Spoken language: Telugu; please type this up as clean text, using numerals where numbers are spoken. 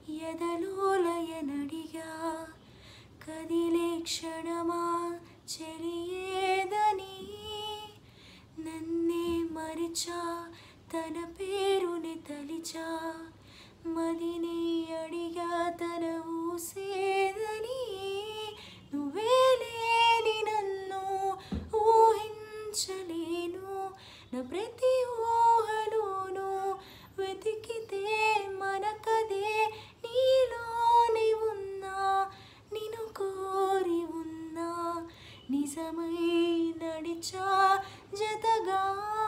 ఎదలోలయనడిగా కదిలే క్షణమా చెలియేదని నన్నే మరిచా తన పేరుని తలిచా మదిని అడిగా తన ఊసేదని నువ్వే లేని నన్ను ఊహించలేను నా ప్రతి ఊహలోను వెతికితే మనకదే నీలోని ఉన్నా నిన్ను కోరి ఉన్నా నిజమై నడిచా జతగా